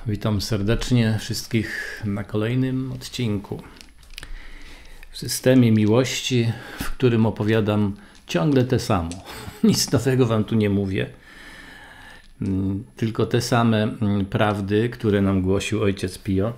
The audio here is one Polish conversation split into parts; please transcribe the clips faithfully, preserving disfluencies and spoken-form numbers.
Witam serdecznie wszystkich na kolejnym odcinku w systemie miłości, w którym opowiadam ciągle te samo. Nic nowego wam tu nie mówię, tylko te same prawdy, które nam głosił ojciec Pio.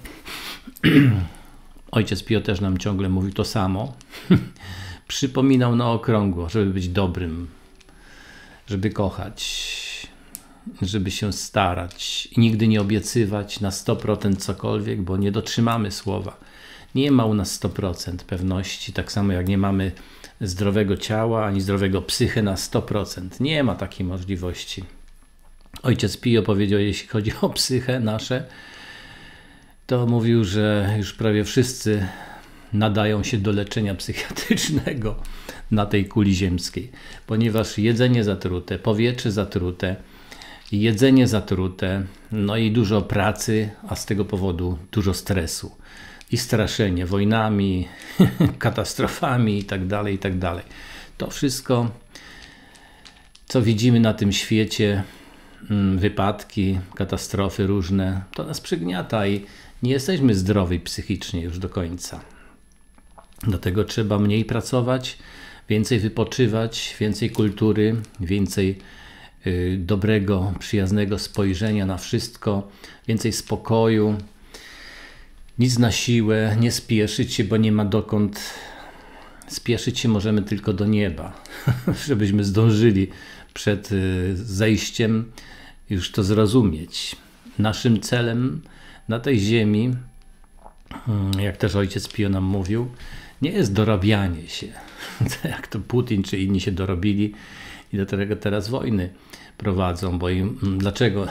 Ojciec Pio też nam ciągle mówił to samo. Przypominał na okrągło, żeby być dobrym, żeby kochać, żeby się starać i nigdy nie obiecywać na sto procent cokolwiek, bo nie dotrzymamy słowa. Nie ma u nas sto procent pewności, tak samo jak nie mamy zdrowego ciała, ani zdrowego psychy na sto procent. Nie ma takiej możliwości. Ojciec Pio powiedział, jeśli chodzi o psychę nasze, to mówił, że już prawie wszyscy nadają się do leczenia psychiatrycznego na tej kuli ziemskiej, ponieważ jedzenie zatrute, powietrze zatrute, jedzenie zatrute, no i dużo pracy, a z tego powodu dużo stresu i straszenie wojnami, katastrofami i tak dalej, i tak dalej. To wszystko, co widzimy na tym świecie, wypadki, katastrofy różne, to nas przygniata i nie jesteśmy zdrowi psychicznie już do końca. Dlatego trzeba mniej pracować, więcej wypoczywać, więcej kultury, więcej y, dobrego, przyjaznego spojrzenia na wszystko, więcej spokoju, nic na siłę, nie spieszyć się, bo nie ma dokąd. Spieszyć się możemy tylko do nieba, żebyśmy zdążyli przed y, zejściem już to zrozumieć. Naszym celem na tej ziemi, jak też ojciec Pio nam mówił, nie jest dorabianie się, jak to Putin czy inni się dorobili i do tego teraz wojny prowadzą, bo im, dlaczego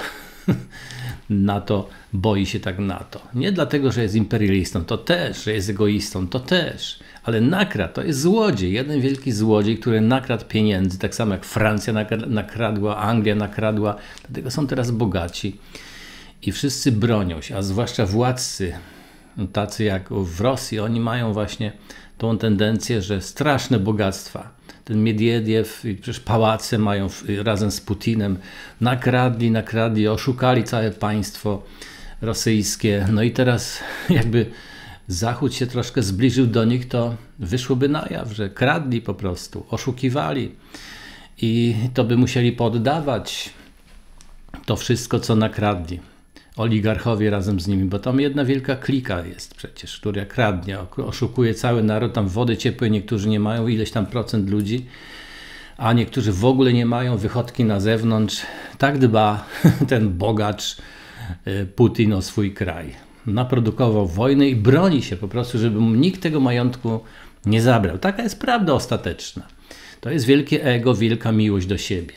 NATO boi się tak NATO? Nie dlatego, że jest imperialistą, to też, że jest egoistą, to też, ale nakradł, to jest złodziej, jeden wielki złodziej, który nakradł pieniędzy, tak samo jak Francja nakradła, Anglia nakradła, dlatego są teraz bogaci i wszyscy bronią się, a zwłaszcza władcy, tacy jak w Rosji, oni mają właśnie tą tendencję, że straszne bogactwa. Ten Miedwiediew i przecież pałace mają razem z Putinem. Nakradli, nakradli, oszukali całe państwo rosyjskie. No i teraz jakby Zachód się troszkę zbliżył do nich, to wyszłoby na jaw, że kradli po prostu, oszukiwali. I to by musieli poddawać to wszystko, co nakradli. Oligarchowie razem z nimi, bo tam jedna wielka klika jest przecież, która kradnie, oszukuje cały naród, tam wody ciepłej niektórzy nie mają, ileś tam procent ludzi, a niektórzy w ogóle nie mają, wychodki na zewnątrz. Tak dba ten bogacz Putin o swój kraj. Naprodukował wojnę i broni się po prostu, żeby mu nikt tego majątku nie zabrał. Taka jest prawda ostateczna. To jest wielkie ego, wielka miłość do siebie.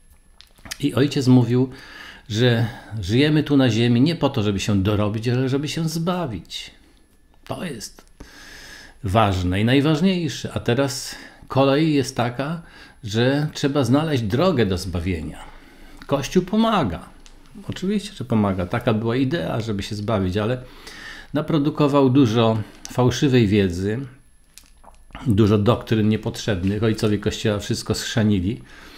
I ojciec mówił, że żyjemy tu na ziemi nie po to, żeby się dorobić, ale żeby się zbawić. To jest ważne i najważniejsze. A teraz kolej jest taka, że trzeba znaleźć drogę do zbawienia. Kościół pomaga. Oczywiście, że pomaga. Taka była idea, żeby się zbawić, ale naprodukował dużo fałszywej wiedzy, dużo doktryn niepotrzebnych. Ojcowie Kościoła wszystko schrzanili.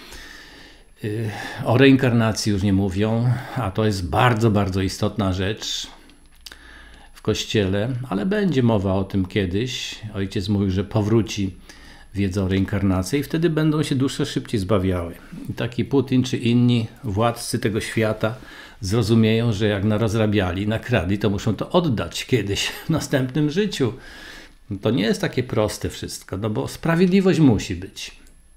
O reinkarnacji już nie mówią, a to jest bardzo, bardzo istotna rzecz w Kościele, ale będzie mowa o tym kiedyś. Ojciec mówił, że powróci wiedza o reinkarnacji i wtedy będą się dusze szybciej zbawiały. I taki Putin czy inni władcy tego świata zrozumieją, że jak narozrabiali, nakradli, to muszą to oddać kiedyś w następnym życiu. To nie jest takie proste wszystko, no bo sprawiedliwość musi być.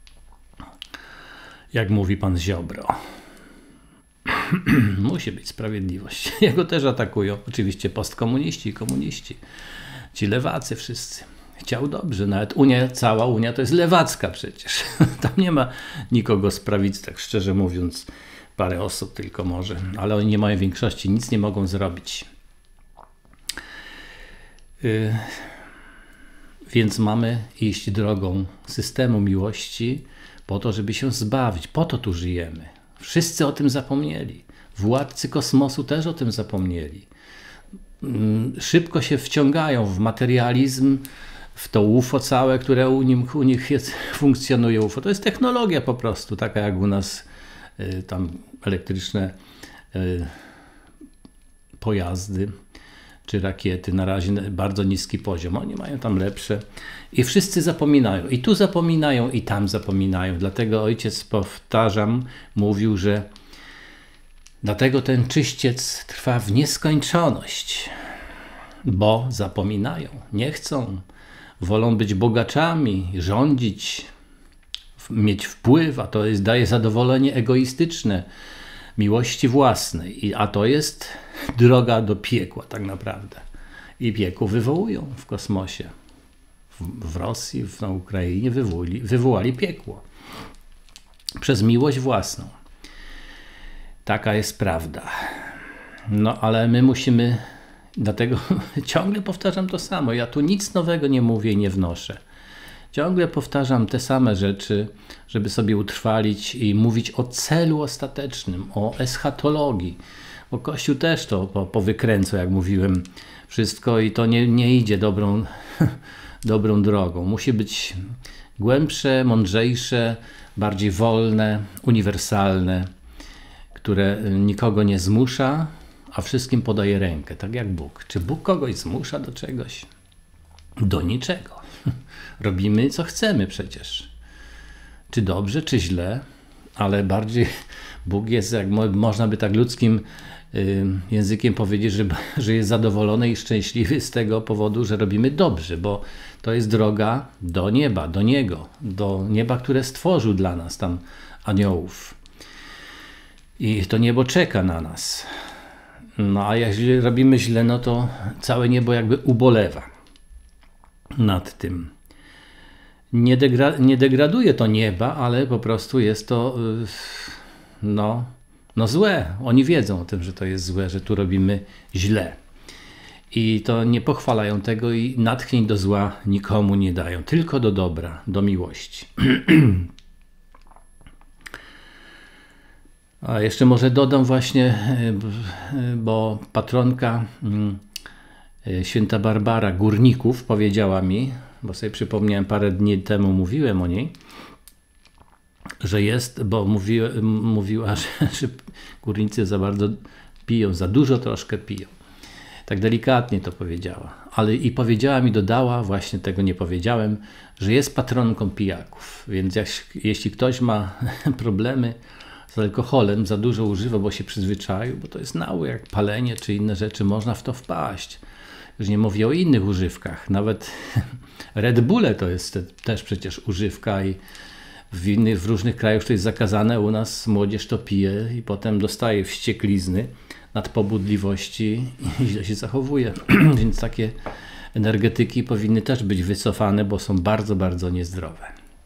Jak mówi pan Ziobro. Musi być sprawiedliwość. Jego też atakują. Oczywiście postkomuniści i komuniści. Ci lewacy wszyscy. Chciał dobrze. Nawet Unia, cała Unia to jest lewacka przecież. Tam nie ma nikogo z prawicy, tak szczerze mówiąc. Parę osób tylko może. Ale oni nie mają większości. Nic nie mogą zrobić. Yy. Więc mamy iść drogą systemu miłości, po to, żeby się zbawić. Po to tu żyjemy. Wszyscy o tym zapomnieli. Władcy kosmosu też o tym zapomnieli. Szybko się wciągają w materializm, w to U F O całe, które u nich, u nich jest, funkcjonuje U F O. To jest technologia po prostu, taka jak u nas y, tam elektryczne y, pojazdy czy rakiety, na razie bardzo niski poziom. Oni mają tam lepsze i wszyscy zapominają. I tu zapominają, i tam zapominają. Dlatego ojciec, powtarzam, mówił, że dlatego ten czyściec trwa w nieskończoność, bo zapominają, nie chcą, wolą być bogaczami, rządzić, mieć wpływ, a to jest, daje zadowolenie egoistyczne, miłości własnej, a to jest droga do piekła tak naprawdę. I piekło wywołują w kosmosie. W, w Rosji, w, na Ukrainie wywołali, wywołali piekło. Przez miłość własną. Taka jest prawda. No ale my musimy, dlatego ciągle powtarzam to samo. Ja tu nic nowego nie mówię i nie wnoszę. Ciągle powtarzam te same rzeczy, żeby sobie utrwalić i mówić o celu ostatecznym, o eschatologii. Bo Kościół też to po, powykręca, jak mówiłem, wszystko i to nie, nie idzie dobrą, dobrą drogą. Musi być głębsze, mądrzejsze, bardziej wolne, uniwersalne, które nikogo nie zmusza, a wszystkim podaje rękę, tak jak Bóg. Czy Bóg kogoś zmusza do czegoś? Do niczego. Robimy co chcemy przecież. Czy dobrze, czy źle, ale bardziej Bóg jest, jak można by tak ludzkim y, językiem powiedzieć, że, że jest zadowolony i szczęśliwy z tego powodu, że robimy dobrze, bo to jest droga do nieba, do Niego, do nieba, które stworzył dla nas, tam aniołów. I to niebo czeka na nas. No a jeśli robimy źle, no to całe niebo jakby ubolewa nad tym. Nie, degra nie degraduje to nieba, ale po prostu jest to yy, no, no złe. Oni wiedzą o tym, że to jest złe, że tu robimy źle. I to nie pochwalają tego i natchnień do zła nikomu nie dają. Tylko do dobra, do miłości. A jeszcze może dodam właśnie, bo patronka święta Barbara Górników powiedziała mi, bo sobie przypomniałem, parę dni temu mówiłem o niej, że jest, bo mówi, mówiła, że, że górnicy za bardzo piją, za dużo troszkę piją. Tak delikatnie to powiedziała. Ale i powiedziała mi, dodała, właśnie tego nie powiedziałem, że jest patronką pijaków. Więc jak, jeśli ktoś ma problemy z alkoholem, za dużo używa, bo się przyzwyczaił, bo to jest nauk, jak palenie czy inne rzeczy, można w to wpaść. Już nie mówię o innych używkach. Nawet Red Bulle to jest też przecież używka i w innych, w różnych krajach to jest zakazane. U nas młodzież to pije i potem dostaje wścieklizny, nadpobudliwości i źle się zachowuje. Więc takie energetyki powinny też być wycofane, bo są bardzo, bardzo niezdrowe.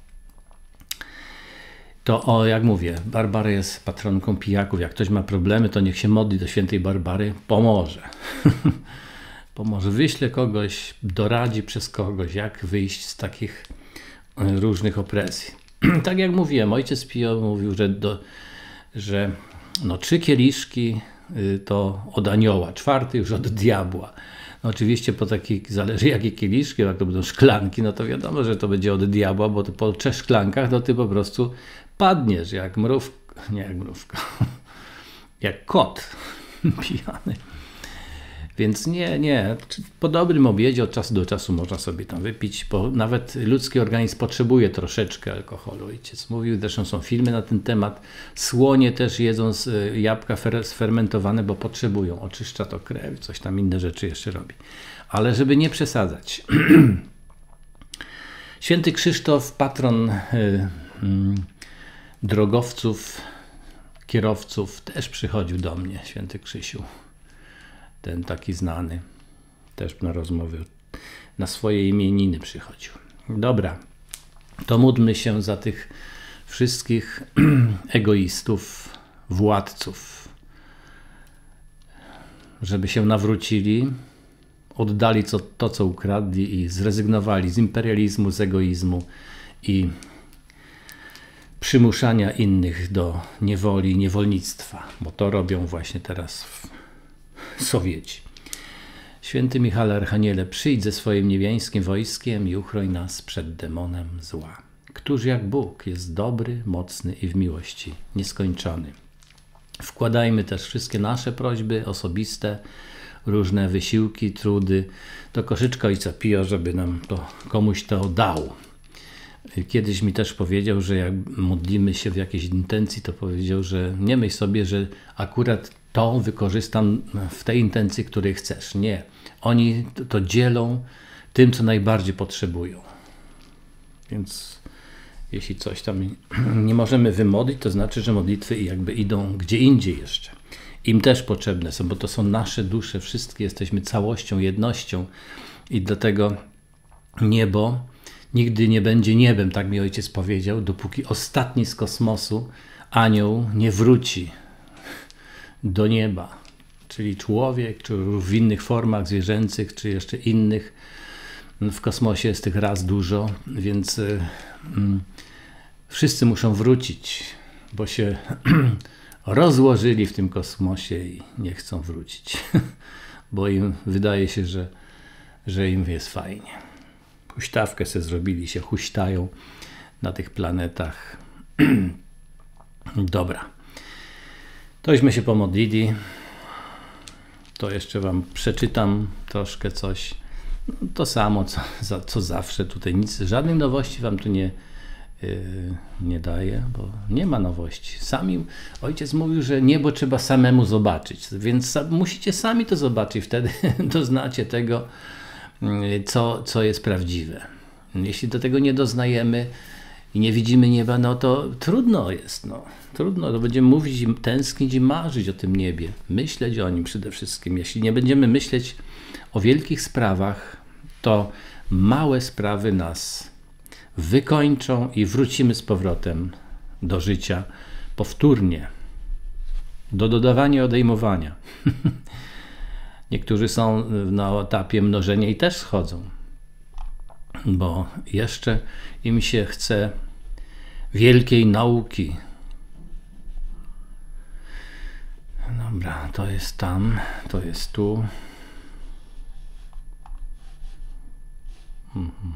To o, jak mówię, Barbara jest patronką pijaków. Jak ktoś ma problemy, to niech się modli do świętej Barbary. Pomoże. Pomoże. Wyśle kogoś, doradzi przez kogoś, jak wyjść z takich różnych opresji. Tak jak mówiłem, ojciec Pio mówił, że, do, że no, trzy kieliszki to od anioła, czwarty już od diabła. No, oczywiście po takich, zależy jakie kieliszki, jak to będą szklanki, no to wiadomo, że to będzie od diabła, bo to po trzech szklankach to ty po prostu padniesz jak mrówka, nie jak mrówka, jak kot pijany. Więc nie, nie, po dobrym obiedzie od czasu do czasu można sobie tam wypić, bo nawet ludzki organizm potrzebuje troszeczkę alkoholu. Ojciec mówił, zresztą są filmy na ten temat. Słonie też jedzą z jabłka sfermentowane, bo potrzebują. Oczyszcza to krew, coś tam inne rzeczy jeszcze robi. Ale żeby nie przesadzać. Święty Krzysztof, patron y, y, drogowców, kierowców, też przychodził do mnie, święty Krzysiu. Ten taki znany, też na rozmowy, na swoje imieniny przychodził. Dobra, to módlmy się za tych wszystkich egoistów, władców, żeby się nawrócili, oddali co, to, co ukradli i zrezygnowali z imperializmu, z egoizmu i przymuszania innych do niewoli, niewolnictwa, bo to robią właśnie teraz w Sowieci. Święty Michale Archaniele, przyjdź ze swoim niebiańskim wojskiem i uchroń nas przed demonem zła. Któż jak Bóg jest dobry, mocny i w miłości nieskończony. Wkładajmy też wszystkie nasze prośby osobiste, różne wysiłki, trudy do koszyczka Ojca Pio, żeby nam to komuś to dał. Kiedyś mi też powiedział, że jak modlimy się w jakiejś intencji, to powiedział, że nie myśl sobie, że akurat to wykorzystam w tej intencji, której chcesz. Nie. Oni to dzielą tym, co najbardziej potrzebują. Więc jeśli coś tam nie możemy wymodlić, to znaczy, że modlitwy jakby idą gdzie indziej jeszcze. Im też potrzebne są, bo to są nasze dusze, wszystkie jesteśmy całością, jednością i dlatego niebo nigdy nie będzie niebem, tak mi ojciec powiedział, dopóki ostatni z kosmosu anioł nie wróci do nieba. Czyli człowiek, czy w innych formach zwierzęcych, czy jeszcze innych. W kosmosie jest tych ras dużo, więc y, y, wszyscy muszą wrócić, bo się rozłożyli w tym kosmosie i nie chcą wrócić, bo im wydaje się, że, że im jest fajnie. Huśtawkę sobie zrobili, się huśtają na tych planetach. Dobra. Tośmy się pomodlili. To jeszcze wam przeczytam troszkę coś. No, to samo, co, za, co zawsze. Tutaj nic, żadnej nowości wam tu nie, yy, nie daję, bo nie ma nowości. Sami ojciec mówił, że niebo trzeba samemu zobaczyć, więc musicie sami to zobaczyć. Wtedy doznacie tego, co, co jest prawdziwe. Jeśli do tego nie doznajemy i nie widzimy nieba, no to trudno jest. No. Trudno, to będziemy mówić i tęsknić i marzyć o tym niebie. Myśleć o nim przede wszystkim. Jeśli nie będziemy myśleć o wielkich sprawach, to małe sprawy nas wykończą i wrócimy z powrotem do życia powtórnie. Do dodawania, odejmowania. Niektórzy są na etapie mnożenia i też schodzą, bo jeszcze im się chce wielkiej nauki. Dobra, to jest tam, to jest tu. Mhm.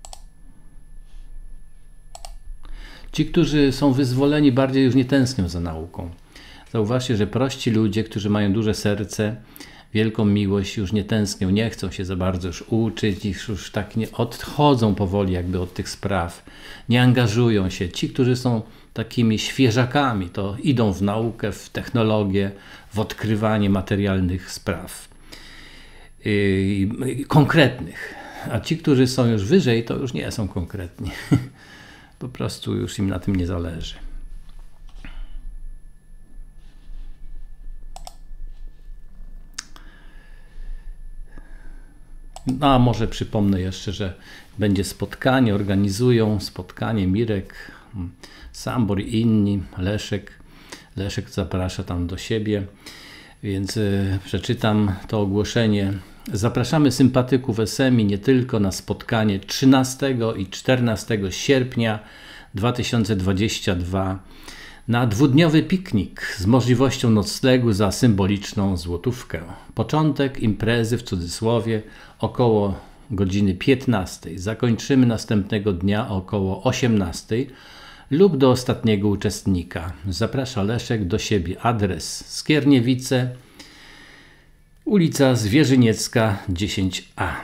Ci, którzy są wyzwoleni, bardziej już nie tęsknią za nauką. Zauważcie, że prości ludzie, którzy mają duże serce, wielką miłość, już nie tęsknią, nie chcą się za bardzo już uczyć, już tak nie odchodzą powoli jakby od tych spraw, nie angażują się. Ci, którzy są takimi świeżakami, to idą w naukę, w technologię, w odkrywanie materialnych spraw yy, konkretnych. A ci, którzy są już wyżej, to już nie są konkretni. Po prostu już im na tym nie zależy. No a może przypomnę jeszcze, że będzie spotkanie, organizują spotkanie Mirek, Sambor i inni, Leszek. Leszek zaprasza tam do siebie, więc y, przeczytam to ogłoszenie. Zapraszamy sympatyków S M I nie tylko na spotkanie trzynastego i czternastego sierpnia dwa tysiące dwudziestego drugiego na dwudniowy piknik z możliwością noclegu za symboliczną złotówkę. Początek imprezy w cudzysłowie około godziny piętnastej. Zakończymy następnego dnia około osiemnastej lub do ostatniego uczestnika. Zaprasza Leszek do siebie. Adres Skierniewice, ulica Zwierzyniecka dziesięć A.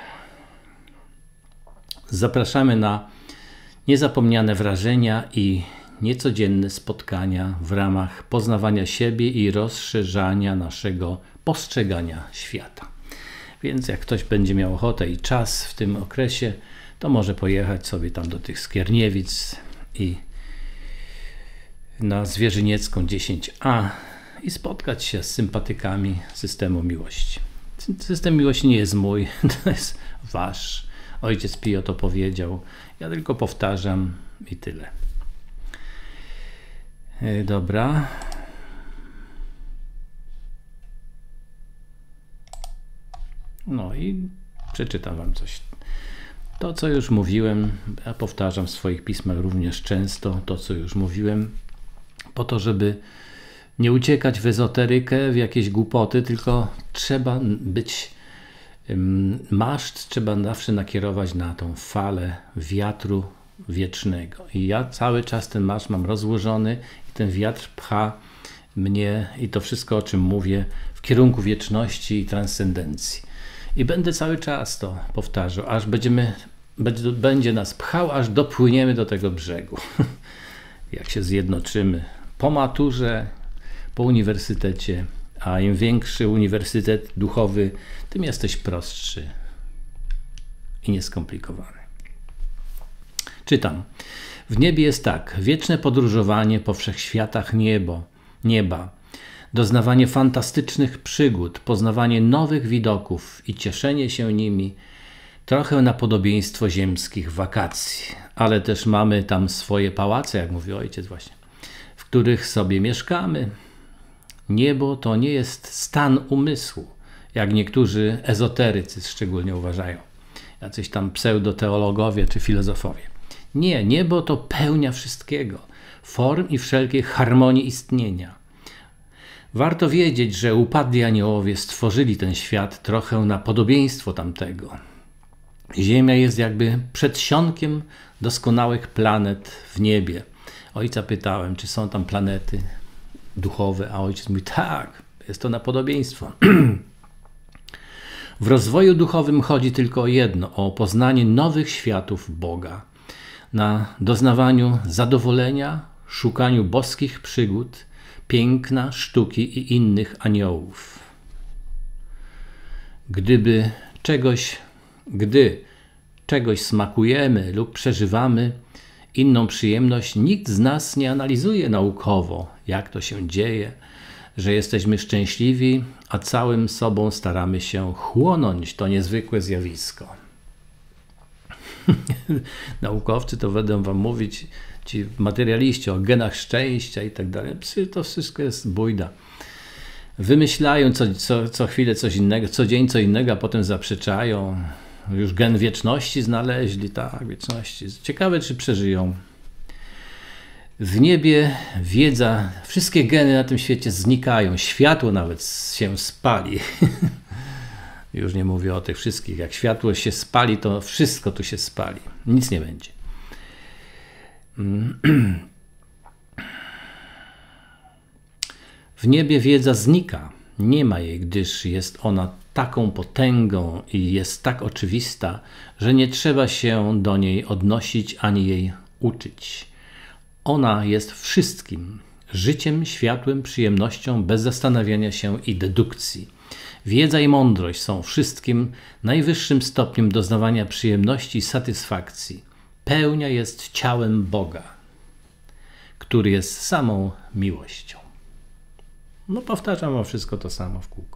Zapraszamy na niezapomniane wrażenia i niecodzienne spotkania w ramach poznawania siebie i rozszerzania naszego postrzegania świata. Więc jak ktoś będzie miał ochotę i czas w tym okresie, to może pojechać sobie tam do tych Skierniewic i na Zwierzyniecką dziesięć A i spotkać się z sympatykami systemu miłości. System miłości nie jest mój, to jest wasz. Ojciec Pio to powiedział. Ja tylko powtarzam i tyle. Dobra. No i przeczytam wam coś. To, co już mówiłem, ja powtarzam w swoich pismach również często, to, co już mówiłem, po to, żeby nie uciekać w ezoterykę, w jakieś głupoty, tylko trzeba być, maszt trzeba zawsze nakierować na tą falę wiatru wiecznego. I ja cały czas ten maszt mam rozłożony i ten wiatr pcha mnie i to wszystko, o czym mówię, w kierunku wieczności i transcendencji. I będę cały czas to powtarzał, aż będziemy, będzie nas pchał, aż dopłyniemy do tego brzegu. Jak się zjednoczymy po maturze, po uniwersytecie, a im większy uniwersytet duchowy, tym jesteś prostszy i nieskomplikowany. Czytam. W niebie jest tak, wieczne podróżowanie po wszechświatach niebo, nieba, doznawanie fantastycznych przygód, poznawanie nowych widoków i cieszenie się nimi, trochę na podobieństwo ziemskich wakacji, ale też mamy tam swoje pałace, jak mówi ojciec właśnie, w których sobie mieszkamy. Niebo to nie jest stan umysłu, jak niektórzy ezoterycy szczególnie uważają, jacyś tam pseudoteologowie czy filozofowie. Nie, niebo to pełnia wszystkiego, form i wszelkiej harmonii istnienia. Warto wiedzieć, że upadli aniołowie stworzyli ten świat trochę na podobieństwo tamtego. Ziemia jest jakby przedsionkiem doskonałych planet w niebie. Ojca pytałem, czy są tam planety duchowe, a ojciec mówi, tak, jest to na podobieństwo. W rozwoju duchowym chodzi tylko o jedno, o poznanie nowych światów Boga, na doznawaniu zadowolenia, szukaniu boskich przygód, piękna, sztuki i innych aniołów. Gdyby czegoś, gdy czegoś smakujemy lub przeżywamy inną przyjemność, nikt z nas nie analizuje naukowo, jak to się dzieje, że jesteśmy szczęśliwi, a całym sobą staramy się chłonąć to niezwykłe zjawisko. Naukowcy to będą wam mówić, ci materialiści o genach szczęścia i tak dalej. To wszystko jest bójda. Wymyślają co, co, co chwilę coś innego, co dzień co innego, a potem zaprzeczają. Już gen wieczności znaleźli, tak, wieczności. Ciekawe, czy przeżyją. W niebie wiedza, wszystkie geny na tym świecie znikają, światło nawet się spali. Już nie mówię o tych wszystkich. Jak światło się spali, to wszystko tu się spali. Nic nie będzie. W niebie wiedza znika. Nie ma jej, gdyż jest ona taką potęgą i jest tak oczywista, że nie trzeba się do niej odnosić ani jej uczyć. Ona jest wszystkim. Życiem, światłem, przyjemnością, bez zastanawiania się i dedukcji. Wiedza i mądrość są wszystkim najwyższym stopniem doznawania przyjemności i satysfakcji. Pełnia jest ciałem Boga, który jest samą miłością. No powtarzam o wszystko to samo w kółko.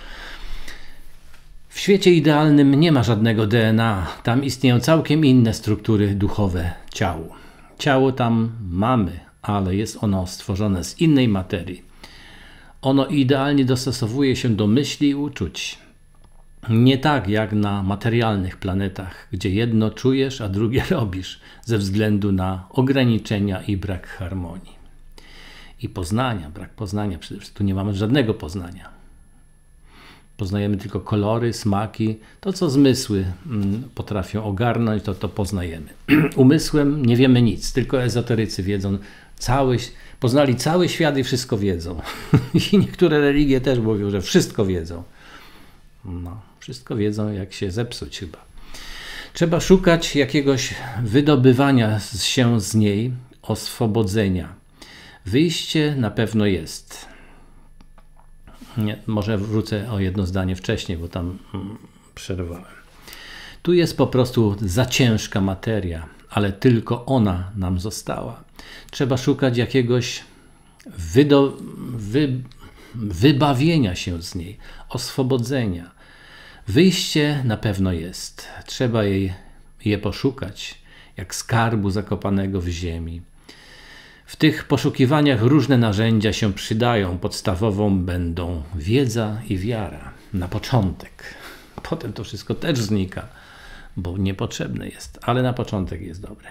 W świecie idealnym nie ma żadnego D N A. Tam istnieją całkiem inne struktury duchowe ciału. Ciało tam mamy, ale jest ono stworzone z innej materii. Ono idealnie dostosowuje się do myśli i uczuć. Nie tak jak na materialnych planetach, gdzie jedno czujesz, a drugie robisz, ze względu na ograniczenia i brak harmonii. I poznania, brak poznania przede wszystkim. Tu nie mamy żadnego poznania. Poznajemy tylko kolory, smaki, to co zmysły potrafią ogarnąć, to to poznajemy. Umysłem nie wiemy nic, tylko ezoterycy wiedzą cały, poznali cały świat i wszystko wiedzą. I niektóre religie też mówią, że wszystko wiedzą. No, wszystko wiedzą, jak się zepsuć chyba. Trzeba szukać jakiegoś wydobywania się z niej, oswobodzenia. Wyjście na pewno jest. Nie, może wrócę o jedno zdanie wcześniej, bo tam mm, przerwałem. Tu jest po prostu za ciężka materia, ale tylko ona nam została. Trzeba szukać jakiegoś wydo, wy, wybawienia się z niej, oswobodzenia. Wyjście na pewno jest. Trzeba jej, je poszukać, jak skarbu zakopanego w ziemi. W tych poszukiwaniach różne narzędzia się przydają. Podstawową będą wiedza i wiara. Na początek. Potem to wszystko też znika, bo niepotrzebne jest. Ale na początek jest dobre.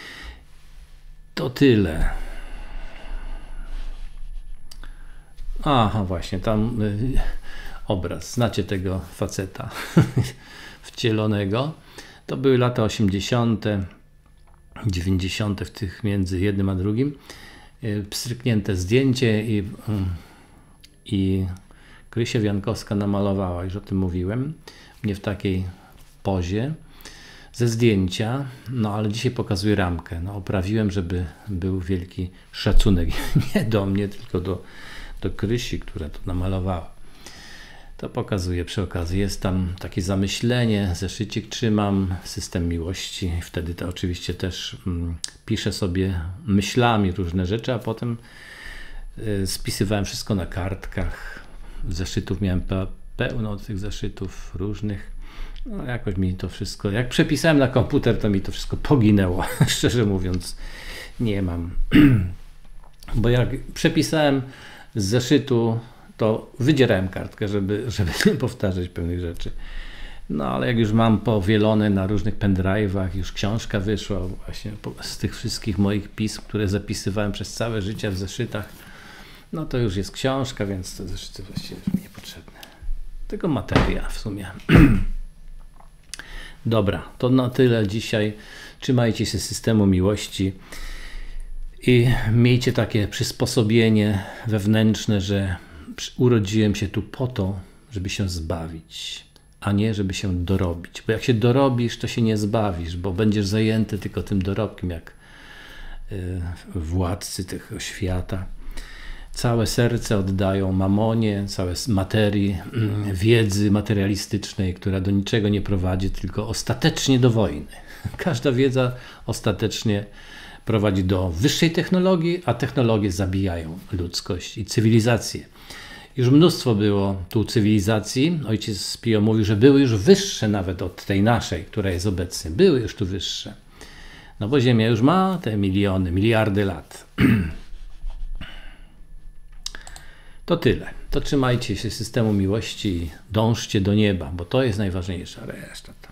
To tyle. Aha, właśnie, tam y, obraz. Znacie tego faceta wcielonego. To były lata osiemdziesiąte, dziewięćdziesiąte w tych między jednym a drugim. pstryknięte zdjęcie i, i Krysia Wiankowska namalowała, już o tym mówiłem, mnie w takiej pozie ze zdjęcia, no ale dzisiaj pokazuję ramkę. No, oprawiłem, żeby był wielki szacunek nie do mnie, tylko do, do Krysi, która to namalowała. To pokazuję przy okazji. Jest tam takie zamyślenie, zeszycik trzymam, system miłości. Wtedy to oczywiście też mm, piszę sobie myślami różne rzeczy, a potem y, spisywałem wszystko na kartkach. Zeszytów miałem pe pełno tych zeszytów różnych. No jakoś mi to wszystko, jak przepisałem na komputer, to mi to wszystko poginęło. Szczerze mówiąc, nie mam. Bo jak przepisałem z zeszytu, to wydzierałem kartkę, żeby, żeby nie powtarzać pewnych rzeczy. No ale jak już mam powielone na różnych pendrive'ach, już książka wyszła właśnie z tych wszystkich moich pism, które zapisywałem przez całe życie w zeszytach, no to już jest książka, więc te zeszyty właściwie już mi niepotrzebne. Tylko materia w sumie. Dobra, to na tyle dzisiaj. Trzymajcie się systemu miłości i miejcie takie przysposobienie wewnętrzne, że urodziłem się tu po to, żeby się zbawić, a nie żeby się dorobić. Bo jak się dorobisz, to się nie zbawisz, bo będziesz zajęty tylko tym dorobkiem, jak władcy tego świata. Całe serce oddają mamonie, całe materii, wiedzy materialistycznej, która do niczego nie prowadzi, tylko ostatecznie do wojny. Każda wiedza ostatecznie prowadzi do wyższej technologii, a technologie zabijają ludzkość i cywilizację. Już mnóstwo było tu cywilizacji. Ojciec Pio mówił, że były już wyższe nawet od tej naszej, która jest obecnie. Były już tu wyższe. No bo Ziemia już ma te miliony, miliardy lat. To tyle. To trzymajcie się systemu miłości i dążcie do nieba, bo to jest najważniejsza. Reszta tam.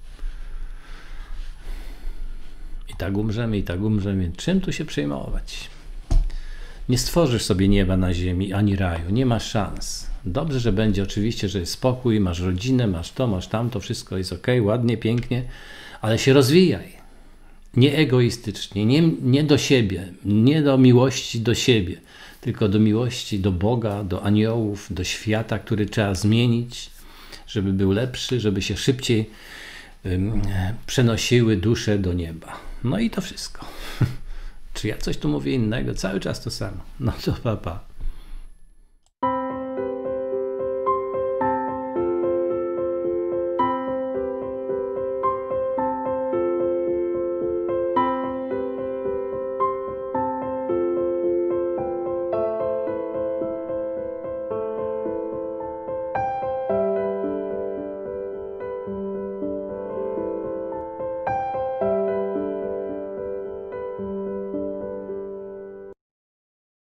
I tak umrzemy, i tak umrzemy. Czym tu się przejmować? Nie stworzysz sobie nieba na ziemi, ani raju. Nie masz szans. Dobrze, że będzie oczywiście, że jest spokój, masz rodzinę, masz to, masz tamto, wszystko jest ok, ładnie, pięknie, ale się rozwijaj. Nie egoistycznie, nie, nie do siebie, nie do miłości do siebie, tylko do miłości do Boga, do aniołów, do świata, który trzeba zmienić, żeby był lepszy, żeby się szybciej um, przenosiły dusze do nieba. No i to wszystko. Czy ja coś tu mówię innego? Cały czas to samo. No to pa, pa.